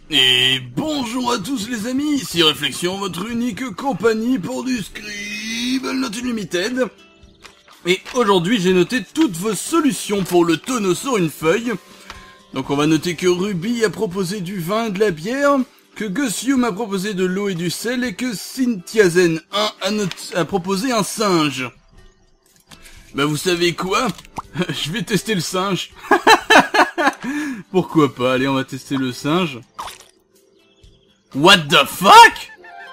Et bonjour à tous les amis, ici Réflexion, votre unique compagnie pour du Scribble Not Unlimited. Et aujourd'hui j'ai noté toutes vos solutions pour le tonneau sur une feuille. Donc on va noter que Ruby a proposé du vin et de la bière, que Gussium a proposé de l'eau et du sel, et que Cynthiazen 1 a proposé un singe. Bah vous savez quoi? Je vais tester le singe. Pourquoi pas, allez on va tester le singe. What the fuck?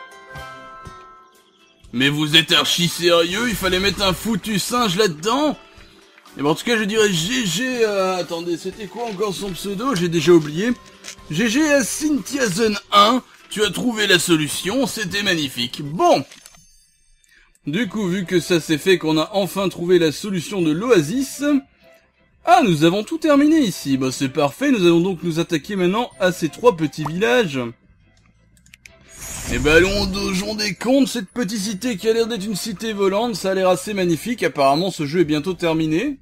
Mais vous êtes archi sérieux? Il fallait mettre un foutu singe là-dedans? Et bon, en tout cas je dirais GG attendez, c'était quoi encore son pseudo? J'ai déjà oublié. GG à Cynthiazen 1, tu as trouvé la solution, c'était magnifique. Bon, du coup vu que ça s'est fait, qu'on a enfin trouvé la solution de l'oasis. Ah, nous avons tout terminé ici. Bah c'est parfait, nous allons donc nous attaquer maintenant à ces 3 petits villages. Et bah allons au donjon des contes, cette petite cité qui a l'air d'être une cité volante, ça a l'air assez magnifique. Apparemment ce jeu est bientôt terminé.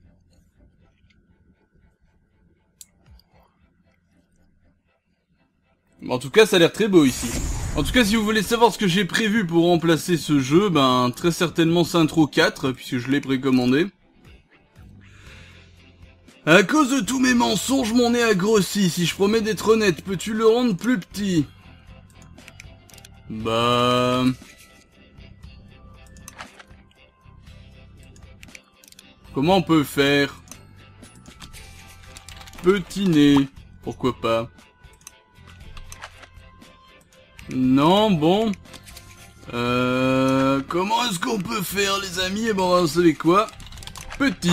En tout cas ça a l'air très beau ici. En tout cas si vous voulez savoir ce que j'ai prévu pour remplacer ce jeu, ben très certainement Saints-Row 4, puisque je l'ai précommandé. À cause de tous mes mensonges, mon nez a grossi. Si je promets d'être honnête, peux-tu le rendre plus petit? Bah... Comment on peut faire? Petit nez, pourquoi pas? Non, bon... Comment est-ce qu'on peut faire, les amis? Eh ben, vous savez quoi? Petit.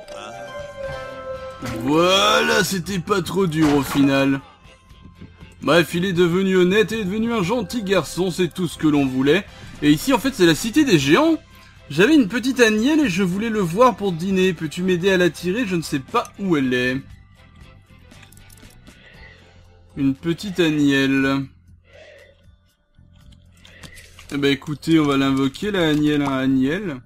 Voilà, c'était pas trop dur au final. Bref, il est devenu honnête et est devenu un gentil garçon, c'est tout ce que l'on voulait. Et ici, en fait, c'est la cité des géants. J'avais une petite Agnelle et je voulais le voir pour dîner. Peux-tu m'aider à l'attirer? Je ne sais pas où elle est. Une petite Agnelle. Eh ben écoutez, on va l'invoquer, la Agnelle, hein, Agnelle.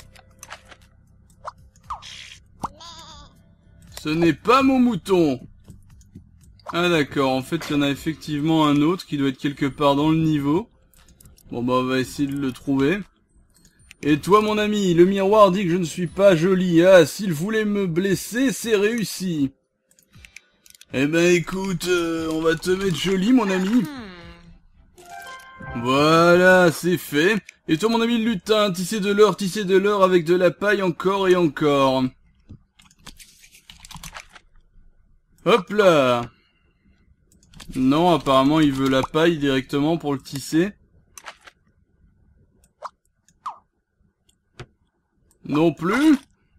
Ce n'est pas mon mouton. Ah d'accord, en fait il y en a effectivement un autre qui doit être quelque part dans le niveau. Bon bah on va essayer de le trouver. Et toi mon ami, le miroir dit que je ne suis pas joli. Ah, s'il voulait me blesser, c'est réussi. Eh ben écoute, on va te mettre joli mon ami. Voilà, c'est fait. Et toi mon ami le lutin, tisser de l'or avec de la paille encore et encore. Hop là. Non, apparemment il veut la paille directement pour le tisser. Non plus.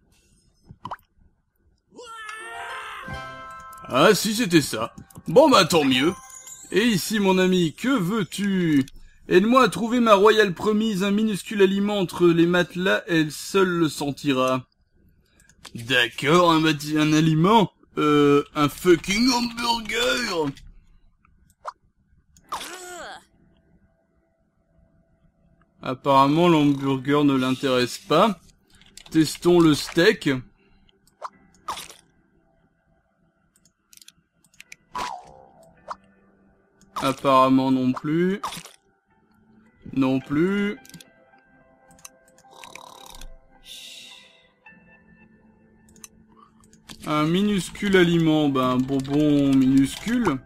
Ah si, c'était ça. Bon bah tant mieux. Et ici mon ami, que veux-tu? Aide-moi à trouver ma royale promise, un minuscule aliment entre les matelas, elle seule le sentira. D'accord, un aliment? Un fucking hamburger. Apparemment l'hamburger ne l'intéresse pas. Testons le steak. Apparemment non plus. Non plus. Un minuscule aliment, ben un bonbon minuscule.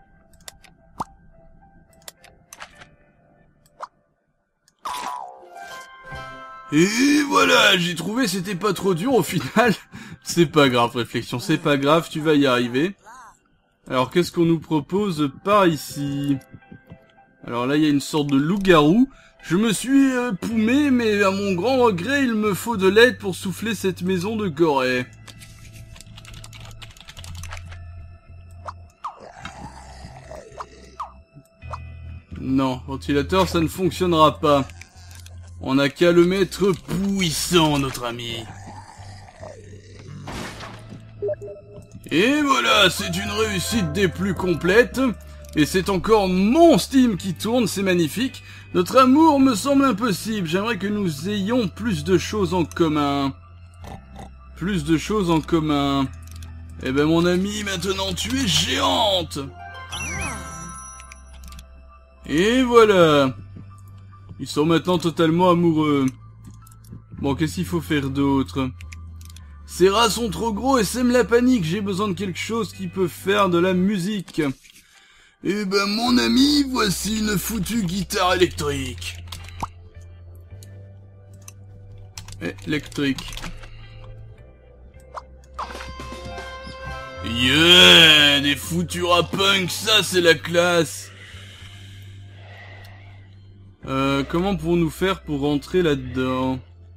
Et voilà, j'ai trouvé, c'était pas trop dur au final. C'est pas grave, Réflexion, c'est pas grave, tu vas y arriver. Alors qu'est-ce qu'on nous propose par ici? Alors là il y a une sorte de loup-garou. Je me suis poumé, mais à mon grand regret il me faut de l'aide pour souffler cette maison de Gorée. Non, ventilateur ça ne fonctionnera pas. On n'a qu'à le mettre puissant, notre ami. Et voilà, c'est une réussite des plus complètes. Et c'est encore mon Steam qui tourne, c'est magnifique. Notre amour me semble impossible. J'aimerais que nous ayons plus de choses en commun. Plus de choses en commun. Eh ben mon ami, maintenant tu es géante. Et voilà. Ils sont maintenant totalement amoureux. Bon, qu'est-ce qu'il faut faire d'autre? Ces rats sont trop gros et sèment la panique. J'ai besoin de quelque chose qui peut faire de la musique. Eh ben, mon ami, voici une foutue guitare électrique. Électrique. Yeah, des foutus rap punk, ça c'est la classe. Comment pouvons-nous faire pour rentrer là-dedans?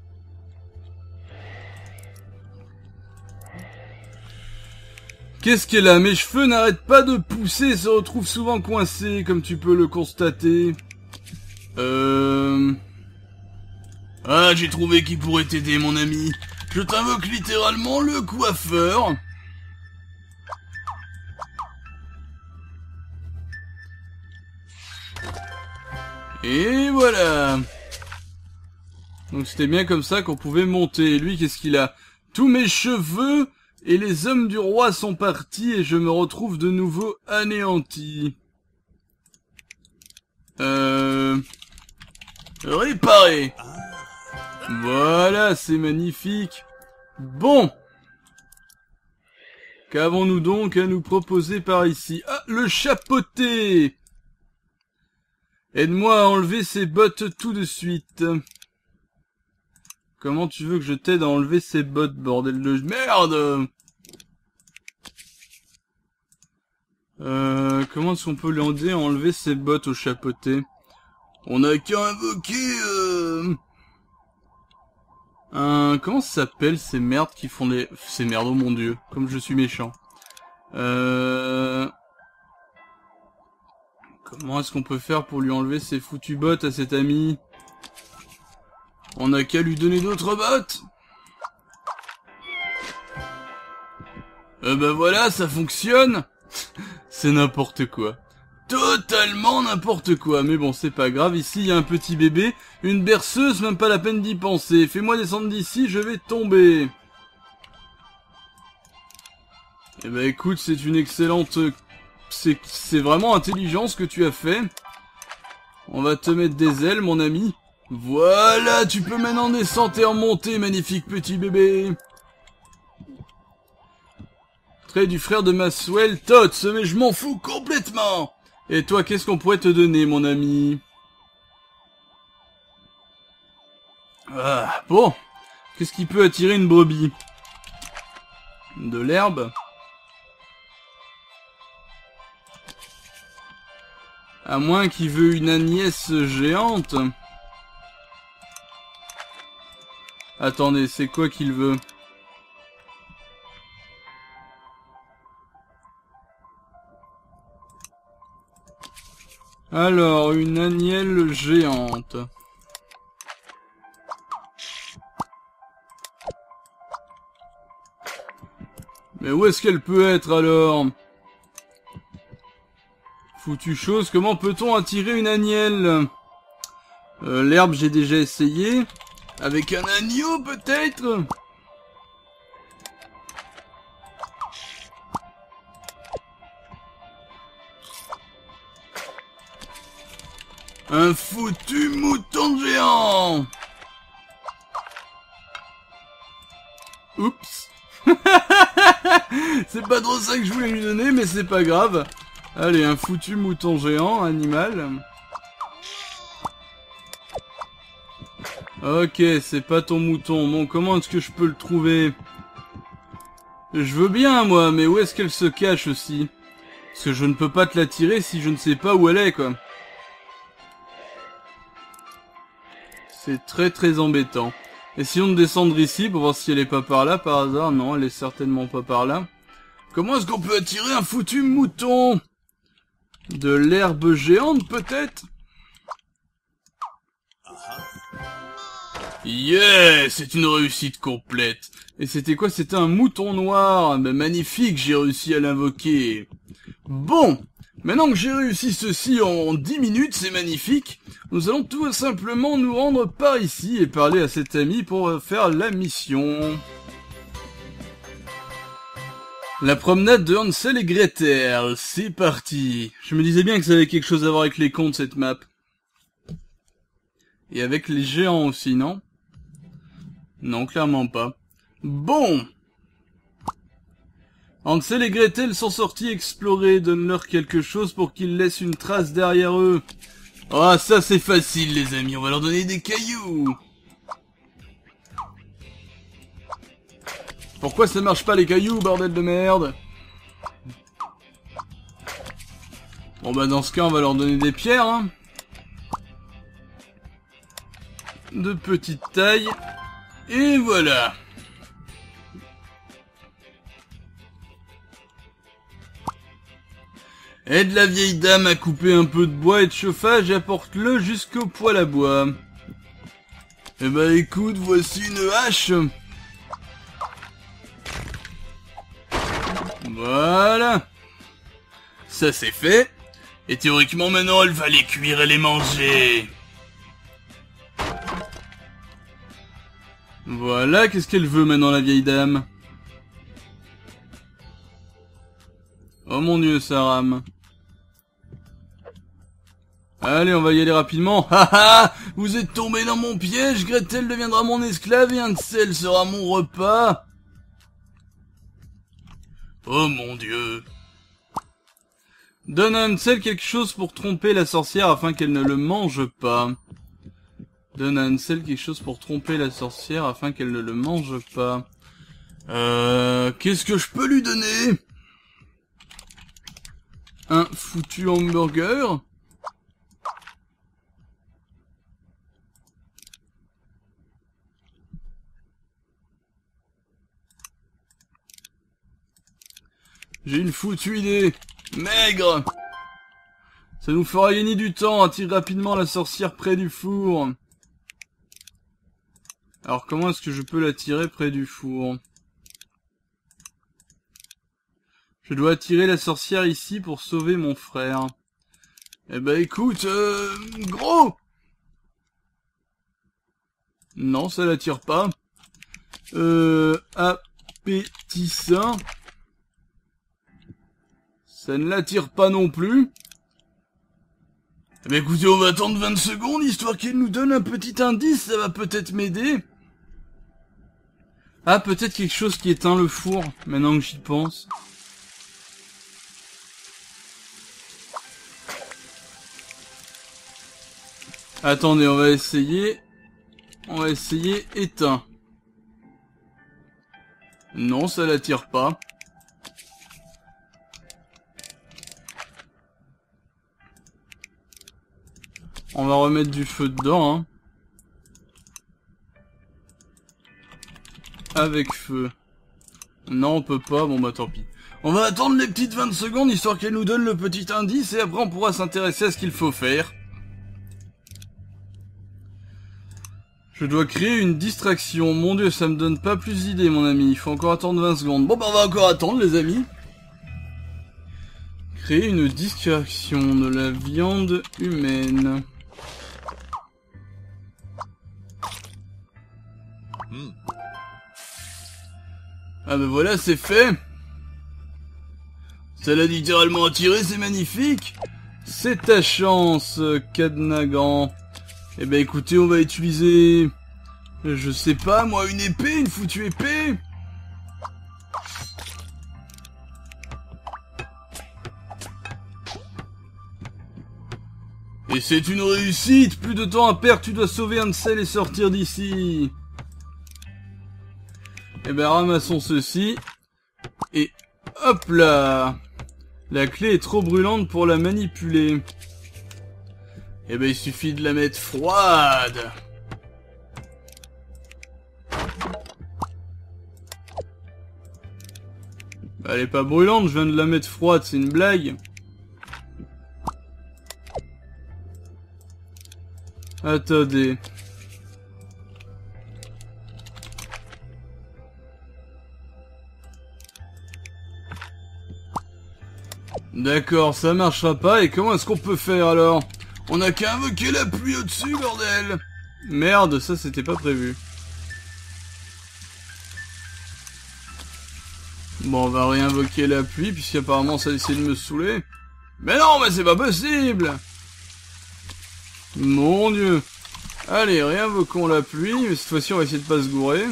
Qu'est-ce qu'elle a? Mes cheveux n'arrêtent pas de pousser et se retrouvent souvent coincés, comme tu peux le constater. Ah, j'ai trouvé qui pourrait t'aider, mon ami. Je t'invoque littéralement le coiffeur. Et voilà. Donc c'était bien comme ça qu'on pouvait monter. Et lui, qu'est-ce qu'il a? Tous mes cheveux et les hommes du roi sont partis et je me retrouve de nouveau anéanti. Réparer. Voilà, c'est magnifique. Bon. Qu'avons-nous donc à nous proposer par ici? Ah, le chapeauté. Aide-moi à enlever ces bottes tout de suite. Comment tu veux que je t'aide à enlever ces bottes, bordel de merde? Comment est-ce qu'on peut l'aider à enlever ses bottes au chapeauté? On n'a qu'à invoquer, comment ça s'appelle ces merdes qui font les... Ces merdes, oh mon dieu, comme je suis méchant. Comment est-ce qu'on peut faire pour lui enlever ses foutues bottes à cet ami? On n'a qu'à lui donner d'autres bottes. Ben voilà, ça fonctionne. C'est n'importe quoi. Totalement n'importe quoi. Mais bon, c'est pas grave. Ici, il y a un petit bébé. Une berceuse, même pas la peine d'y penser. Fais-moi descendre d'ici, je vais tomber. Eh ben écoute, c'est une excellente... C'est vraiment intelligent ce que tu as fait. On va te mettre des ailes, mon ami. Voilà, tu peux maintenant descendre et en monter, magnifique petit bébé. Trait du frère de Maxwell, Tots, mais je m'en fous complètement. Et toi, qu'est-ce qu'on pourrait te donner, mon ami? Ah, bon. Qu'est-ce qui peut attirer une brebis? De l'herbe? À moins qu'il veut une Agnès géante. Attendez, c'est quoi qu'il veut? Alors, une agnelle géante. Mais où est-ce qu'elle peut être alors? Foutue chose, comment peut-on attirer une agnelle? L'herbe, j'ai déjà essayé. Avec un agneau, peut-être? Un foutu mouton géant! Oups! C'est pas trop ça que je voulais lui donner, mais c'est pas grave. Allez, un foutu mouton géant, animal. Ok, c'est pas ton mouton. Bon, comment est-ce que je peux le trouver? Je veux bien, moi, mais où est-ce qu'elle se cache aussi? Parce que je ne peux pas te la tirer si je ne sais pas où elle est, quoi. C'est très très embêtant. Essayons de descendre ici pour voir si elle est pas par là, par hasard. Non, elle est certainement pas par là. Comment est-ce qu'on peut attirer un foutu mouton? De l'herbe géante, peut-être? Yeah, c'est une réussite complète. Et c'était quoi? C'était un mouton noir. Ben, magnifique, j'ai réussi à l'invoquer. Bon, maintenant que j'ai réussi ceci en 10 minutes, c'est magnifique. Nous allons tout simplement nous rendre par ici et parler à cet ami pour faire la mission. La promenade de Hansel et Gretel, c'est parti. Je me disais bien que ça avait quelque chose à voir avec les contes, cette map. Et avec les géants aussi, non? Non, clairement pas. Bon! Hansel et Gretel sont sortis explorer, donne-leur quelque chose pour qu'ils laissent une trace derrière eux. Ah, ça c'est facile les amis, on va leur donner des cailloux. Pourquoi ça marche pas les cailloux, bordel de merde? Bon bah dans ce cas on va leur donner des pierres, hein. De petite taille. Et voilà. Aide la vieille dame à couper un peu de bois et de chauffage et apporte-le jusqu'au poêle à bois. Eh ben écoute, voici une hache. Voilà. Ça c'est fait. Et théoriquement maintenant elle va les cuire et les manger. Voilà, qu'est-ce qu'elle veut maintenant la vieille dame? Oh mon dieu, ça rame. Allez, on va y aller rapidement. Haha, vous êtes tombé dans mon piège, Gretel deviendra mon esclave et Hansel sera mon repas. Oh mon dieu. Donne à Hansel quelque chose pour tromper la sorcière afin qu'elle ne le mange pas. Donne à Hansel quelque chose pour tromper la sorcière afin qu'elle ne le mange pas. Qu'est-ce que je peux lui donner? Un foutu hamburger? J'ai une foutue idée. Maigre. Ça nous fera gagner du temps. Attire rapidement la sorcière près du four. Alors comment est-ce que je peux l'attirer près du four? Je dois attirer la sorcière ici pour sauver mon frère. Eh ben écoute, gros. Non, ça l'attire pas. Appétissant. Ça ne l'attire pas non plus. Eh ben écoutez, on va attendre 20 secondes, histoire qu'il nous donne un petit indice, ça va peut-être m'aider. Ah, peut-être quelque chose qui éteint le four, maintenant que j'y pense. Attendez, on va essayer. On va essayer éteint. Non, ça l'attire pas. On va remettre du feu dedans, hein. Avec feu. Non, on peut pas, bon bah tant pis. On va attendre les petites 20 secondes, histoire qu'elle nous donne le petit indice, et après on pourra s'intéresser à ce qu'il faut faire. Je dois créer une distraction. Mon dieu, ça me donne pas plus d'idées, mon ami. Il faut encore attendre 20 secondes. Bon bah on va encore attendre, les amis. Créer une distraction de la viande humaine. Ah ben voilà, c'est fait. Ça l'a littéralement attiré, c'est magnifique. C'est ta chance, Cadnagan. Eh ben écoutez, on va utiliser... Je sais pas, moi, une épée, une foutue épée. Et c'est une réussite. Plus de temps à perdre, tu dois sauver Hansel et sortir d'ici. Eh ben ramassons ceci. Et hop là. La clé est trop brûlante pour la manipuler. Eh ben il suffit de la mettre froide. Elle est pas brûlante, je viens de la mettre froide, c'est une blague. Attendez. D'accord, ça marchera pas, et comment est-ce qu'on peut faire alors? On n'a qu'à invoquer la pluie au-dessus, bordel! Merde, ça c'était pas prévu. Bon, on va réinvoquer la pluie, puisqu'apparemment ça essaie de me saouler. Mais non, mais c'est pas possible! Mon Dieu! Allez, réinvoquons la pluie, mais cette fois-ci on va essayer de pas se gourer.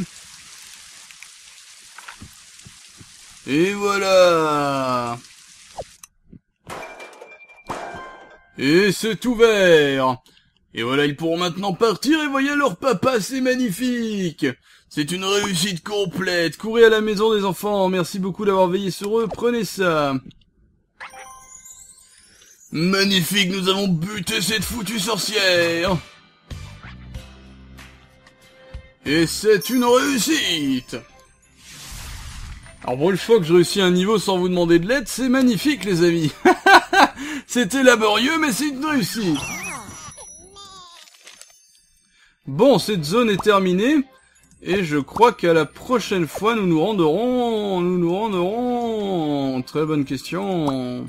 Et voilà! Et c'est ouvert! Et voilà, ils pourront maintenant partir et voyez leur papa, c'est magnifique! C'est une réussite complète! Courez à la maison des enfants, merci beaucoup d'avoir veillé sur eux, prenez ça! Magnifique, nous avons buté cette foutue sorcière! Et c'est une réussite! Alors pour une fois que je réussis un niveau sans vous demander de l'aide, c'est magnifique les amis! C'était laborieux, mais c'est une réussite! Bon, cette zone est terminée, et je crois qu'à la prochaine fois, nous nous renderons... Très bonne question...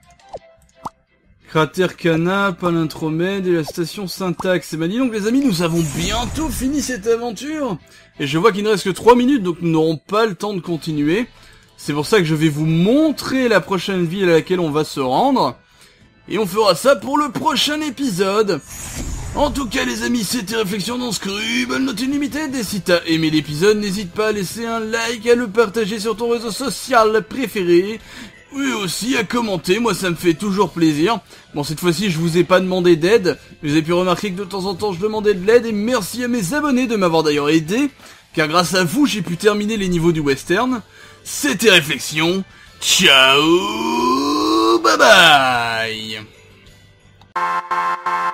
Cratère Cana, Palintromède et la station Syntaxe. Et ben dis donc les amis, nous avons bientôt fini cette aventure. Et je vois qu'il ne reste que 3 minutes, donc nous n'aurons pas le temps de continuer. C'est pour ça que je vais vous montrer la prochaine ville à laquelle on va se rendre. Et on fera ça pour le prochain épisode. En tout cas les amis, c'était Réflexion dans Scribble, Note Unlimited. Et si t'as aimé l'épisode, n'hésite pas à laisser un like, à le partager sur ton réseau social préféré. Oui aussi à commenter, moi ça me fait toujours plaisir. Bon cette fois-ci je vous ai pas demandé d'aide, vous avez pu remarquer que de temps en temps je demandais de l'aide et merci à mes abonnés de m'avoir d'ailleurs aidé, car grâce à vous j'ai pu terminer les niveaux du western. C'était Réflexion, ciao, bye bye.